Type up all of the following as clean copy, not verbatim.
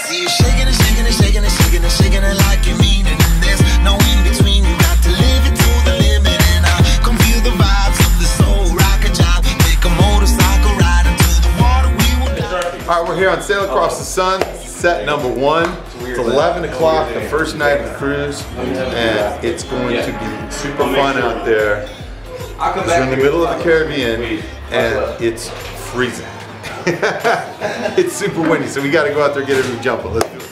see you shaking it, shaking it, shaking it, shaking it, shaking it like you mean it. And there's no in between. You got to live it to the limit. And I can feel the vibes of the soul rocket job. Make a motorcycle ride into the water. We will die. All right, we're here on Sail Across the Sun, set number 1. It's 11 o'clock, the first night of the cruise, and it's going to be super fun out there. We're in the middle of the Caribbean, and it's freezing. It's super windy, so we got to go out there and get a new jumper. Let's do it.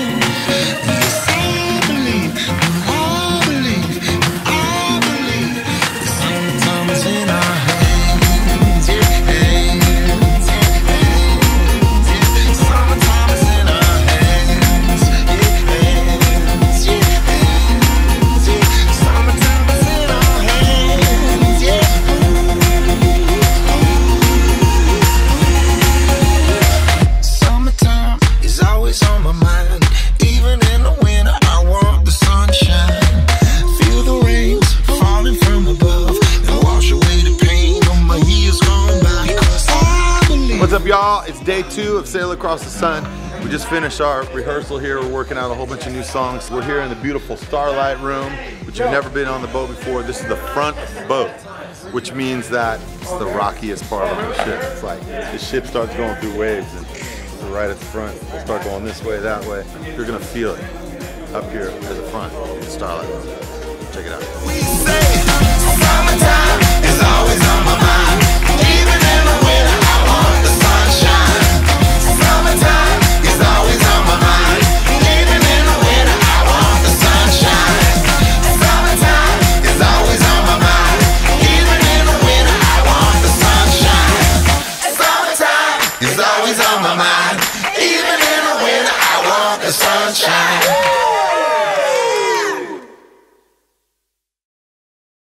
What's up, y'all? It's day 2 of Sail Across the Sun. We just finished our rehearsal here. We're working out a whole bunch of new songs. We're here in the beautiful Starlight Room, which you've never been on the boat before. This is the front of the boat, which means that it's the rockiest part of the ship. It's like the ship starts going through waves, and we're right at the front. We'll start going this way, that way. You're gonna feel it up here at the front in the Starlight Room. Check it out. We say summertime is always on my mind. Even in the winter, I want the sunshine. Summertime is always on my mind. Even in the winter, I want the sunshine. Summertime is always on my mind. Even in the winter, I want the sunshine. Summertime is always on my mind. Even in the winter, I want the sunshine.